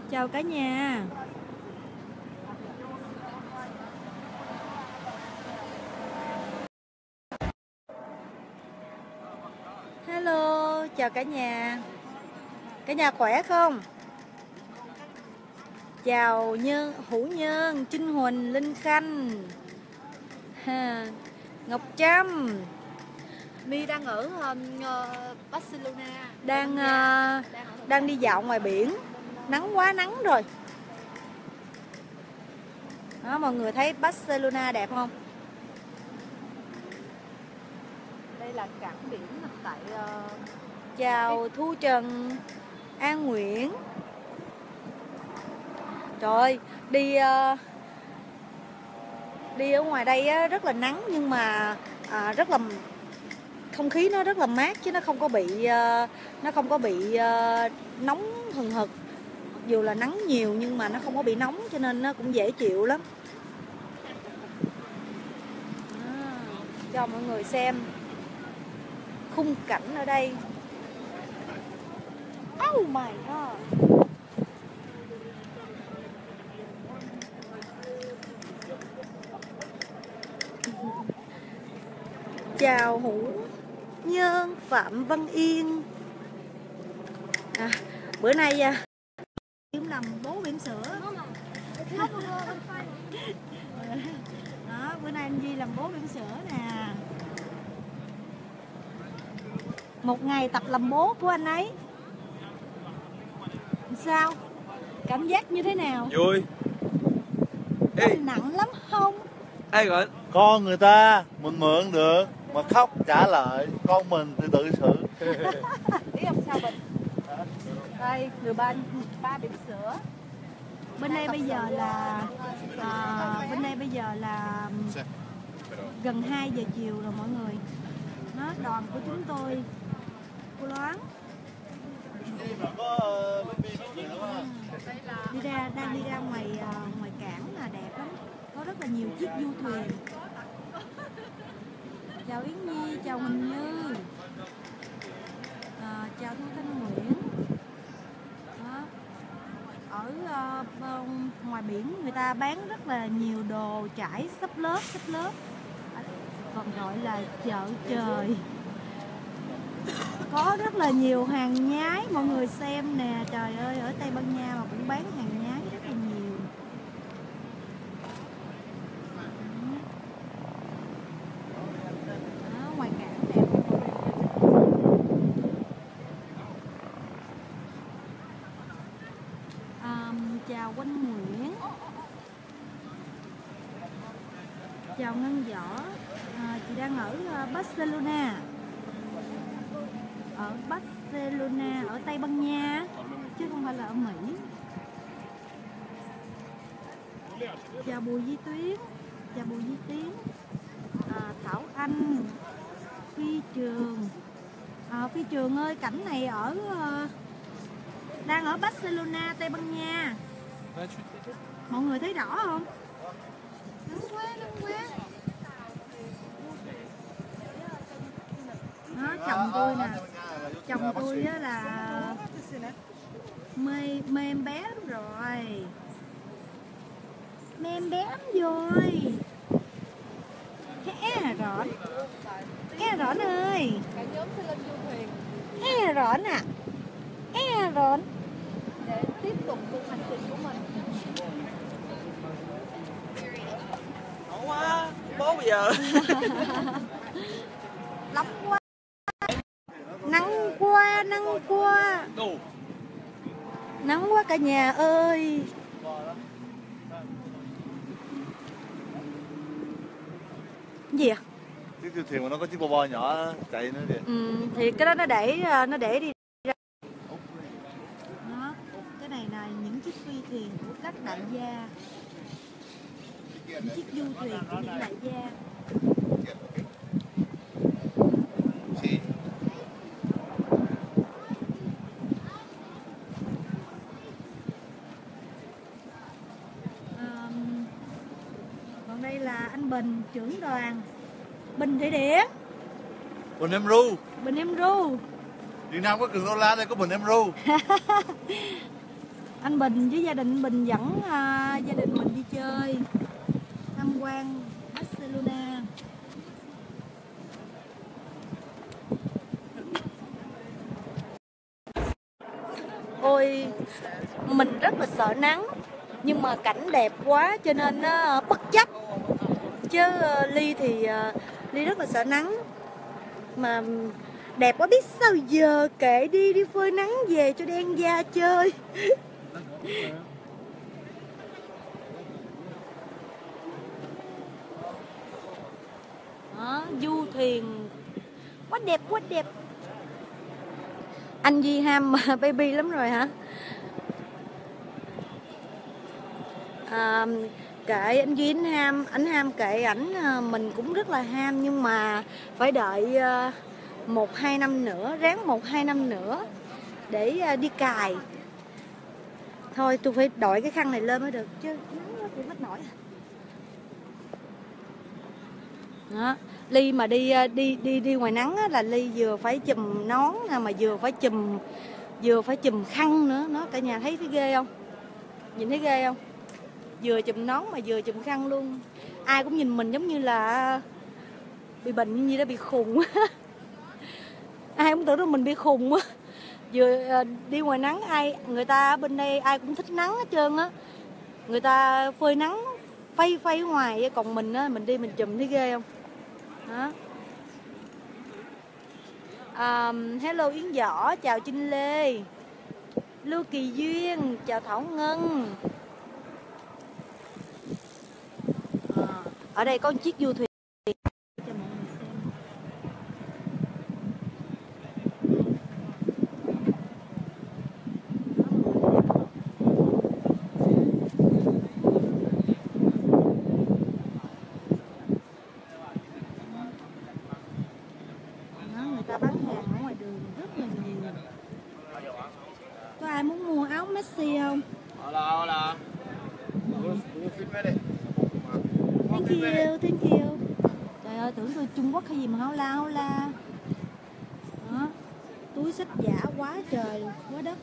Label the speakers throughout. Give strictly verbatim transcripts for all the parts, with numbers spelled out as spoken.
Speaker 1: Chào cả nhà. Hello, chào cả nhà. Cả nhà khỏe không? Chào Nhân, Hữu Nhân, Trinh Huỳnh, Linh Khanh, ha, Ngọc Trâm.
Speaker 2: My đang ở uh, Barcelona.
Speaker 1: Đang uh, đang, đang đi dạo ngoài biển. Nắng quá nắng rồi. Đó, mọi người thấy Barcelona đẹp không?
Speaker 2: Đây là cảng biển tại uh...
Speaker 1: Chào Thu Trần, An Nguyễn. Trời ơi, đi uh, đi ở ngoài đây á, rất là nắng nhưng mà à, rất là không khí nó rất là mát chứ nó không có bị uh, nó không có bị uh, nóng hừng hực. Dù là nắng nhiều nhưng mà nó không có bị nóng cho nên nó cũng dễ chịu lắm. À, cho mọi người xem khung cảnh ở đây. Oh my god. Chào Hữu Nhân, Phạm Văn Yên. À, bữa nay à, kiếm làm bố bỉm sữa. Đó, bữa nay anh Duy làm bố bỉm sữa nè. Một ngày tập làm bố của anh ấy. Sao? Cảm giác như thế nào?
Speaker 3: Vui. Ê.
Speaker 1: Nặng lắm không?
Speaker 3: Ai gọi?
Speaker 4: Con người ta mình mượn được mà khóc trả lại, con mình thì tự xử.
Speaker 1: Biết không sao Bình? Đây, người ba ba bỉm sữa. Bên đây bây giờ là à, bên đây bây giờ là gần hai giờ chiều rồi mọi người. Nó đoàn của chúng tôi cô Loan đi ra đang đi ra ngoài ngoài cảng là đẹp lắm, có rất là nhiều chiếc du thuyền. Chào Yến Nhi, chào Huỳnh Như, à, chào Thu Thanh Nguyễn. Đó. Ở uh, ngoài biển người ta bán rất là nhiều đồ trải xấp lớp xấp lớp, còn gọi là chợ trời. Có rất là nhiều hàng nhái, mọi người xem nè, trời ơi, ở Tây Ban Nha mà cũng bán hàng nhái rất là nhiều. Đó, ngoài cảng đẹp. À, chào Quanh Nguyễn, chào Ngân Võ, à, chị đang ở Barcelona. Ở Barcelona, ở Tây Ban Nha chứ không phải là ở Mỹ. Chào Bùi Di Tuyến, chào Bùi Di Tuyến, à, Thảo Anh, Phi Trường. À, Phi Trường ơi, cảnh này ở uh, đang ở Barcelona, Tây Ban Nha. Mọi người thấy rõ không? Nắng quá, nắng quá. Đó, chồng tôi nè, chồng tôi á là mê mê em bé lắm rồi, mê em bé lắm rồi. Hé Rõn, hé Rõn ơi, hé Rõn à, hé Rõn,
Speaker 2: để tiếp tục cuộc hành trình của mình.
Speaker 3: Nóng quá, bố bây giờ.
Speaker 1: Nóng quá, nắng quá, nắng quá, nắng quá cả nhà ơi. Cái gì à?
Speaker 4: Chiếc du thuyền mà nó có chiếc bo bo nhỏ chạy nữa kìa.
Speaker 1: Ừ, thì cái đó nó để nó để đi ra. Đó, cái này là những chiếc phi thuyền của các đại gia, những chiếc du thuyền của những đại gia. Còn đây là anh Bình, trưởng đoàn Bình Thủy Điển,
Speaker 4: Bình Em Ru,
Speaker 1: Bình Em Ru.
Speaker 4: Việt Nam có Cường Đô La, đây có Bình Em Ru.
Speaker 1: Anh Bình với gia đình anh Bình dẫn à, gia đình mình đi chơi tham quan Barcelona. Ôi, mình rất là sợ nắng, nhưng mà cảnh đẹp quá cho nên nó bất chấp. Chứ uh, Ly thì uh, Ly rất là sợ nắng. Mà đẹp quá biết sao giờ, kệ đi, đi phơi nắng về cho đen da chơi. Đó, du thuyền quá đẹp, quá đẹp. Anh Duy ham baby lắm rồi hả? À, kệ anh Duy, anh ham, anh ham kệ ảnh, mình cũng rất là ham, nhưng mà phải đợi một hai năm nữa, ráng một hai năm nữa để đi cài. Thôi tôi phải đội cái khăn này lên mới được, chứ nắng quá thì mất nổi. Đó. Ly mà đi đi đi đi ngoài nắng á, là Ly vừa phải chùm nón mà vừa phải chùm vừa phải chùm khăn nữa. Nó cả nhà thấy thấy ghê không? Nhìn thấy ghê không? Vừa chùm nón mà vừa chùm khăn luôn. Ai cũng nhìn mình giống như là bị bệnh gì đó, bị khùng. Ai cũng tưởng là mình bị khùng á. Vừa đi ngoài nắng, ai người ta bên đây ai cũng thích nắng hết trơn á. Người ta phơi nắng phay phay ngoài, còn mình á, mình đi mình chùm thấy ghê không? Đó. Um, hello Yến Võ, chào Trinh Lê, Lưu Kỳ Duyên, chào Thảo Ngân. À, ở đây có một chiếc du thuyền cho mọi người xem. Đó, người ta bán hàng ở ngoài đường rất là nhiều. Có ai muốn mua áo Messi không?
Speaker 3: Hola, hola.
Speaker 1: Thank you, thank you. Trời ơi, tưởng tôi Trung Quốc hay gì mà hao la hao la. Đó, túi xách giả quá trời, quá đất.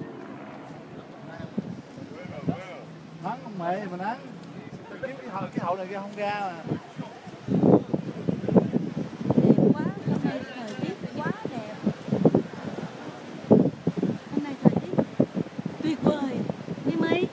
Speaker 4: Nắng không mẹ mà nắng. Cái hậu, cái hậu này kia không ra mà.
Speaker 1: Đẹp quá, hôm nay thời tiết quá đẹp. Hôm nay thời tiết tuyệt vời. Mimi,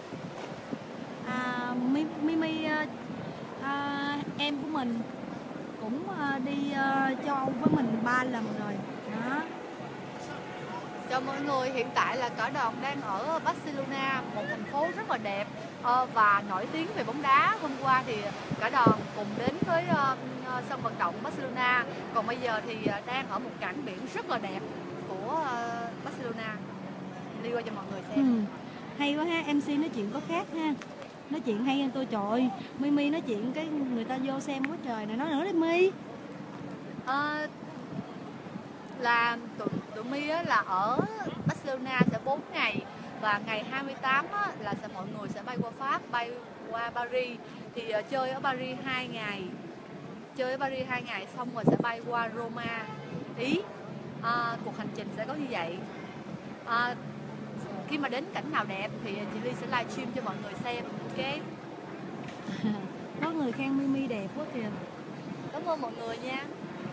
Speaker 1: à, Mimi, à, em của mình cũng à, đi à, châu Âu với mình ba lần rồi. Đó.
Speaker 2: Chào mọi người, hiện tại là cả đoàn đang ở Barcelona, một thành phố rất là đẹp và nổi tiếng về bóng đá. Hôm qua thì cả đoàn cùng đến với sân vận động Barcelona, còn bây giờ thì đang ở một cảng biển rất là đẹp của Barcelona. Đi qua cho mọi người xem.
Speaker 1: Ừ. Hay quá ha, em xê nói chuyện có khác ha. Nói chuyện hay hơn tôi, trời ơi. Mimi nói chuyện cái người ta vô xem quá trời này, nói nữa đi My.
Speaker 2: À, là tụi, tụi My á, là ở Barcelona sẽ bốn ngày, và ngày hai mươi tám á, là sẽ mọi người sẽ bay qua Pháp, bay qua Paris. Thì uh, chơi ở Paris hai ngày, chơi ở Paris hai ngày xong rồi sẽ bay qua Roma, Ý. À, cuộc hành trình sẽ có như vậy. À, khi mà đến cảnh nào đẹp thì chị Ly sẽ livestream cho mọi người xem. Ok.
Speaker 1: Có người khen Mimi đẹp quá kìa.
Speaker 2: Cảm ơn mọi người nha.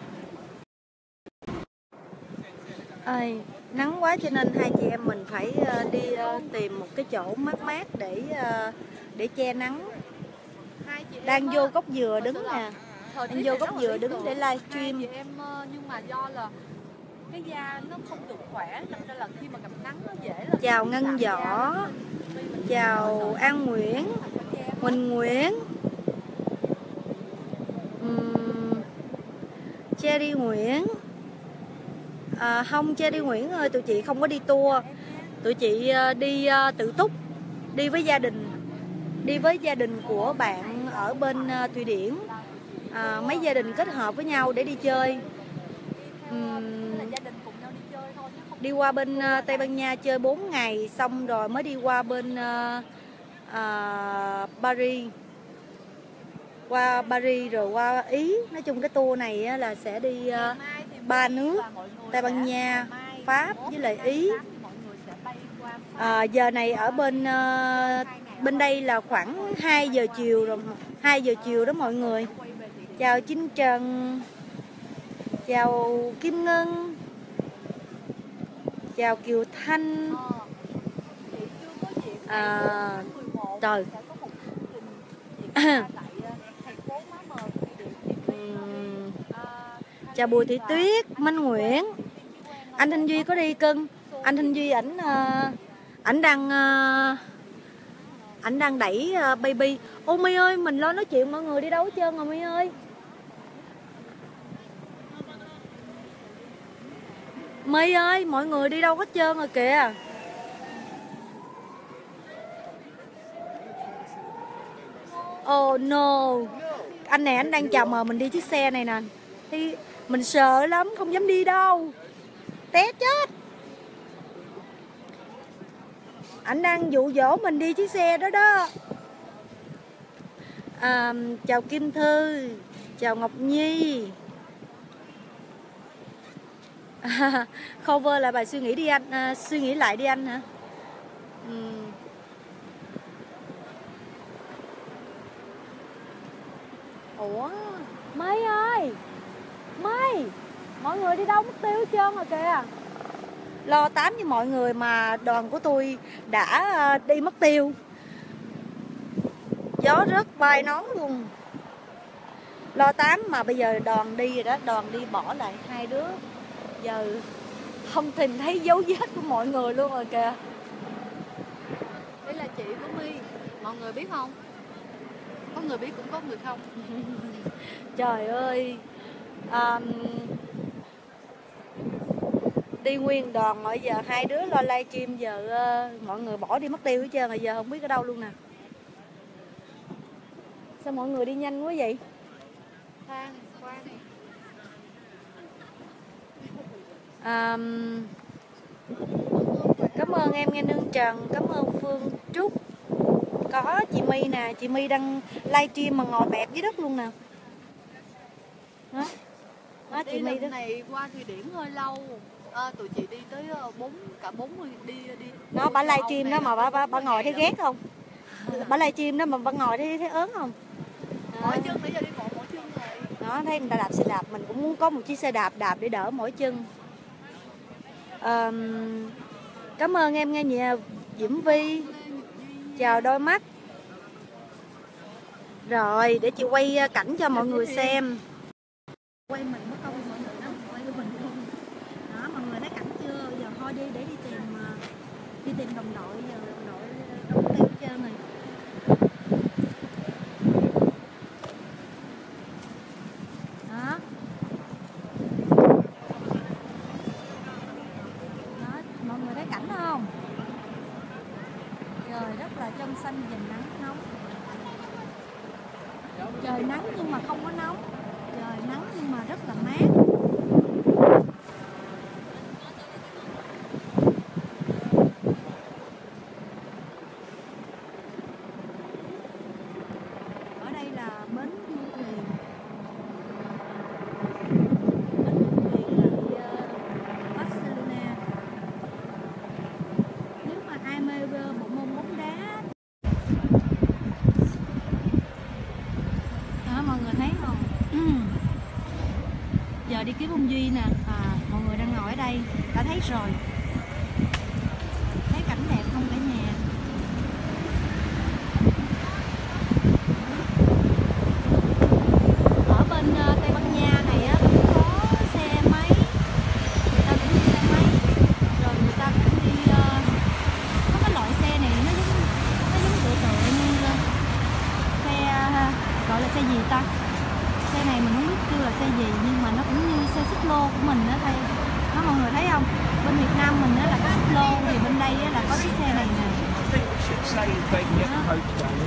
Speaker 1: Ơi, nắng quá cho nên hai chị em mình phải uh, đi uh, tìm một cái chỗ mát mát để uh, để che nắng.
Speaker 2: Hai chị
Speaker 1: đang vô gốc dừa đứng nè, đang vô gốc dừa đứng để livestream.
Speaker 2: Chị em nhưng mà do là cái da nó không được khỏe nên là khi mà gặp nắng nó dễ là
Speaker 1: chào Ngân Võ, chào An Nguyễn, Huỳnh Nguyễn, uhm, Cherry Nguyễn. À, không Cherry Nguyễn ơi, tụi chị không có đi tour, tụi chị đi uh, tự túc, đi với gia đình, đi với gia đình của bạn ở bên uh, Thụy Điển. À, mấy gia đình kết hợp với nhau để đi chơi. Uhm, đi qua bên uh, Tây Ban Nha chơi bốn ngày xong rồi mới đi qua bên uh, uh, Paris, qua Paris rồi qua Ý. Nói chung cái tour này là sẽ đi ba uh, nước Tây Ban Nha, Pháp với lại Ý. À, giờ này ở bên uh, bên đây là khoảng hai giờ chiều rồi, hai giờ chiều đó mọi người. Chào Chính Trần, chào Kim Ngân, chào Kiều Thanh. À, trời. Chào Bùi Thị Tuyết, Minh Nguyễn. Anh Thanh Duy có đi cưng. Anh Thanh Duy ảnh ảnh đang ảnh đang đẩy baby. Ô My ơi, mình lo nói chuyện mọi người đi đâu hết trơn rồi My ơi. My ơi, mọi người đi đâu hết trơn rồi kìa. Oh no. Anh này anh đang chào mời mình đi chiếc xe này nè. Thì mình sợ lắm, không dám đi đâu. Té chết. Anh đang dụ dỗ mình đi chiếc xe đó đó. À, chào Kim Thư, chào Ngọc Nhi. À, cover là bài suy nghĩ đi anh, à, suy nghĩ lại đi anh hả? Uhm. Ủa, Mây ơi, Mây, mọi người đi đâu mất tiêu hết trơn rồi kìa. Lo tám với mọi người mà đoàn của tôi đã đi mất tiêu. Gió rớt bay nón luôn. Lo tám mà bây giờ đoàn đi rồi đó, đoàn đi bỏ lại hai đứa. Giờ không tìm thấy dấu vết của mọi người luôn rồi kìa.
Speaker 2: Đây là chị của My, mọi người biết không? Có người biết cũng có người không.
Speaker 1: Trời ơi, um, đi nguyên đoàn rồi giờ hai đứa lo livestream giờ uh, mọi người bỏ đi mất tiêu hết trơn rồi, giờ không biết ở đâu luôn nè. Sao mọi người đi nhanh quá vậy?
Speaker 2: Khoan, khoan đi.
Speaker 1: Um, cảm ơn em nghe Nương Trần, cảm ơn Phương Trúc. Có chị My nè, chị My đang livestream mà ngồi bẹp dưới đất luôn nè. Đó, đó chị My đó.
Speaker 2: Này qua Thụy Điển hơi lâu. À, tụi chị đi tới bốn cả bốn mươi đi đi.
Speaker 1: Nó bà livestream đó mà bà bà, bà ngồi thấy ghét không? Bà livestream đó mà bà ngồi thấy thấy ớn không?
Speaker 2: Mỗi chân nãy giờ đi bộ mỗi chân rồi.
Speaker 1: Đó, thấy người ta đạp xe đạp, mình cũng muốn có một chiếc xe đạp đạp để đỡ mỗi chân. Um, cảm ơn em nghe nhẹ Diễm Vi. Chào đôi mắt. Rồi để chị quay cảnh cho mọi người xem. Quay mình mất công mọi người đó, quay của mình không. Đó mọi người thấy cảnh chưa? Giờ thôi đi để đi tìm đi tìm đồng đội, giờ đồng đội đâu tiêu trơn rồi. Đó. Đó, mọi người thấy cảnh không? Trời rất là trong xanh và nắng nóng. Trời nắng nhưng mà không có nóng. Trời nắng nhưng mà rất là mát. Ở đây là bến du thuyền. Bến du thuyền tại uh, Barcelona. Nếu mà ai mê bộ môn bóng đá, đó mọi người thấy không? Giờ đi kiếm ông Duy nè, à, mọi người đang ngồi ở đây đã thấy rồi. Thấy cảnh đẹp không cả nhà? Ở bên uh, Tây Ban Nha này á cũng có xe máy, người ta cũng đi xe máy, rồi người ta cũng đi uh, có cái loại xe này nó giống nó giống tựa tựa như uh, xe uh, gọi là xe gì ta? Xe này mình không biết kêu là xe gì nhưng mà nó cũng như xe xích lô của mình đó thầy. Đó mọi người thấy không? Bên Việt Nam mình đó là có xích lô thì bên đây là có chiếc xe này nè. Đó.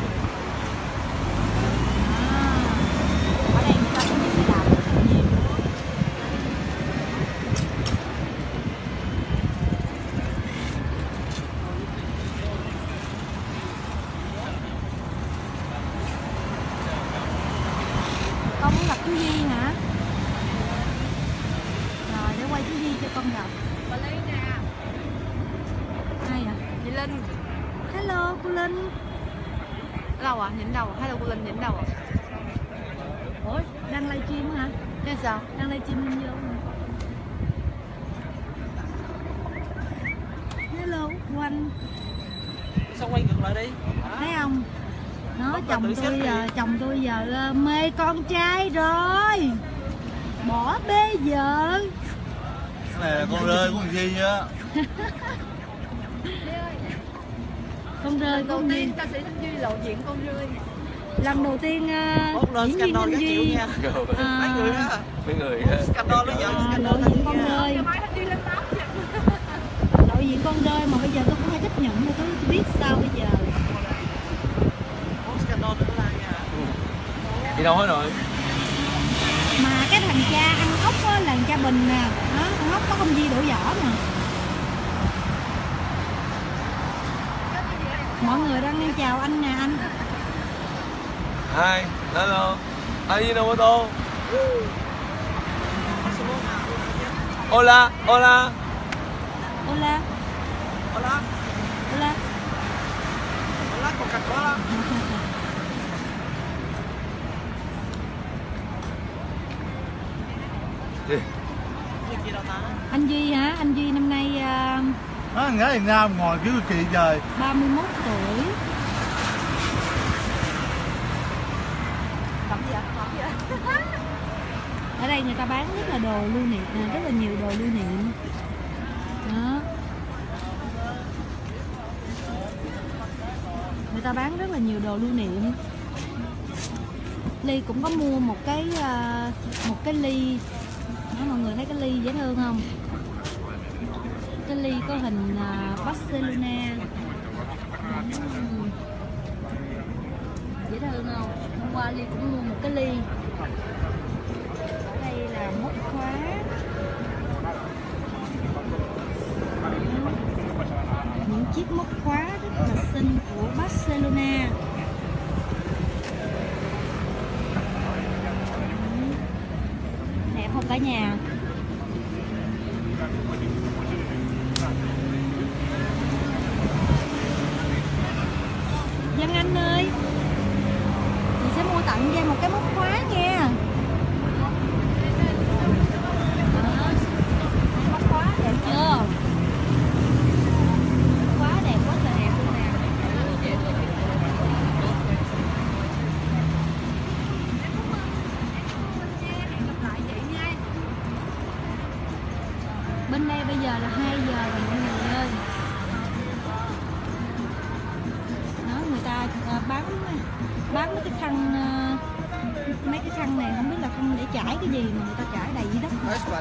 Speaker 1: Ở đây người ta cũng đi xe đạp rất là nhiều. Con muốn gặp chú Di hả? Rồi để quay chú Di cho con gặp.
Speaker 2: Và lấy nè.
Speaker 1: Ai vậy?
Speaker 2: Linh.
Speaker 1: Hello cô Linh.
Speaker 2: Ở đâu ạ? À? Nhìn đâu à? Hello cô Linh, nhìn đâu ạ? À?
Speaker 1: Ủa, đang livestream hả?
Speaker 2: Chứ sao?
Speaker 1: Đang livestream Linh vô. Hello Quanh.
Speaker 3: Sao quay ngược lại đi?
Speaker 1: Thấy không? Nó chồng tôi giờ, chồng tôi giờ mê con trai rồi. Bỏ bê vợ.
Speaker 4: Cái này là con rơi của con Di á.
Speaker 1: Con rơi
Speaker 2: đầu
Speaker 1: con
Speaker 2: tiên
Speaker 1: Duy.
Speaker 2: ca sĩ Thanh Duy lộ diện con rơi.
Speaker 1: Lần đầu tiên
Speaker 3: uh, diễn viên Thanh Duy
Speaker 1: à,
Speaker 3: mấy người á.
Speaker 5: Mấy người
Speaker 3: Scandal luôn
Speaker 1: à, lộ diện con rơi. Lộ diện con rơi mà bây giờ tôi cũng phải chấp nhận thôi, tôi biết sao bây giờ.
Speaker 3: Scandal nữa là nha.
Speaker 5: đi đâu hết rồi.
Speaker 1: Mà cái thằng cha ăn ốc á là thằng cha Bình nè, đó, ăn ốc có không Di đổ vỏ mà. Mọi người đang chào anh nè anh.
Speaker 5: Hi, hello. Ajinomoto. Hola, hola.
Speaker 1: Hola.
Speaker 3: Hola.
Speaker 1: Hola.
Speaker 3: Hola, Coca-Cola.
Speaker 5: Gì?
Speaker 1: Anh Duy hả? Anh Duy năm nay uh,
Speaker 4: Nó thằng gái Việt Nam ngồi kiểu kỳ trời.
Speaker 1: ba mươi mốt tuổi.
Speaker 2: Làm gì ạ? Làm gì ạ?
Speaker 1: Ở đây người ta bán rất là đồ lưu niệm, rất là nhiều đồ lưu niệm. Đó. Người ta bán rất là nhiều đồ lưu niệm. Ly cũng có mua một cái uh, một cái ly. Đó, mọi người thấy cái ly dễ thương không? Cái ly có hình uh, Barcelona. Uhm. Dễ thương không? Hôm qua Ly cũng mua một cái ly. Ở đây là móc khóa. Những chiếc móc khóa rất là xinh của Barcelona. Đẹp không cả nhà? Văn Anh ơi, chị sẽ mua tặng cho em một cái móc khóa nha. Móc khóa đẹp chưa? Khóa đẹp quá là đẹp luôn nè. Bên đây bây giờ là hai giờ rồi mọi người ơi. Đó, người ta bán bán mấy cái khăn, mấy cái khăn này không biết là khăn để trải cái gì mà người ta trải đầy dưới đất.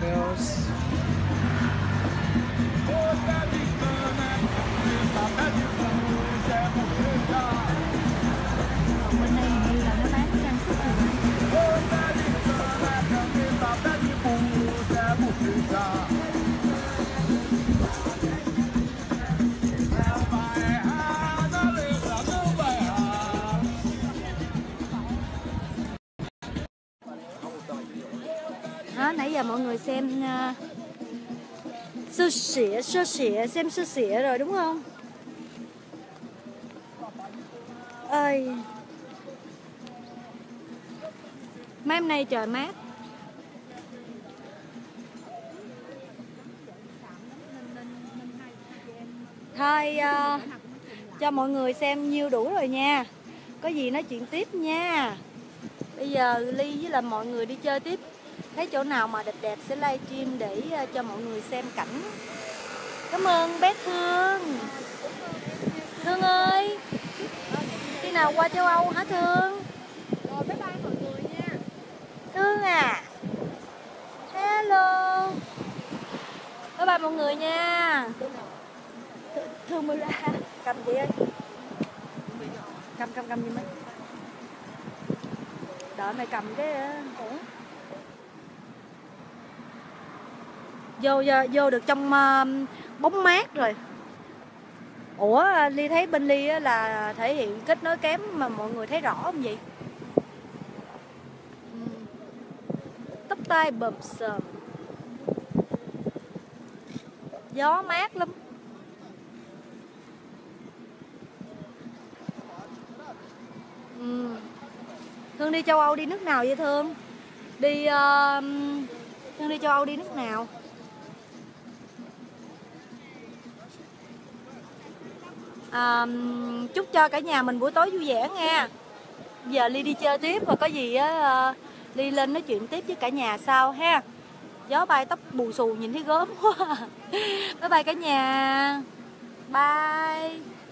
Speaker 1: Còn bên đây hình như là nó bán trang sức rồi. Đó, nãy giờ mọi người xem uh, sơ sỉa, sơ sỉa, xem sơ sỉa rồi đúng không? Ơi, mấy hôm nay trời mát. Thôi uh, cho mọi người xem nhiêu đủ rồi nha. Có gì nói chuyện tiếp nha. Bây giờ Ly với là mọi người đi chơi tiếp. Thấy chỗ nào mà đẹp đẹp sẽ livestream để uh, cho mọi người xem cảnh. Cảm ơn bé Thương. Thương ơi, khi nào qua châu Âu hả Thương?
Speaker 2: Rồi bye bye mọi người nha.
Speaker 1: Thương à. Hello. Bye bye mọi người nha. Thương mới ra. Cầm chị ơi. Cầm cầm cầm gì mấy. Đợi mày cầm cái. Ủa? Vô, vô vô được trong uh, bóng mát rồi. Ủa Ly thấy bên Ly là thể hiện kết nối kém mà mọi người thấy rõ không vậy? Ừ. Tóc tai bợp sờm. Gió mát lắm. Thương đi châu Âu đi nước nào vậy Thương? Đi uh, Thương đi châu Âu đi nước nào? À, chúc cho cả nhà mình buổi tối vui vẻ nha. Giờ Ly đi chơi tiếp, và có gì á Ly lên nói chuyện tiếp với cả nhà sau ha. Gió bay tóc bù xù nhìn thấy gớm quá. Bye bye cả nhà. Bye.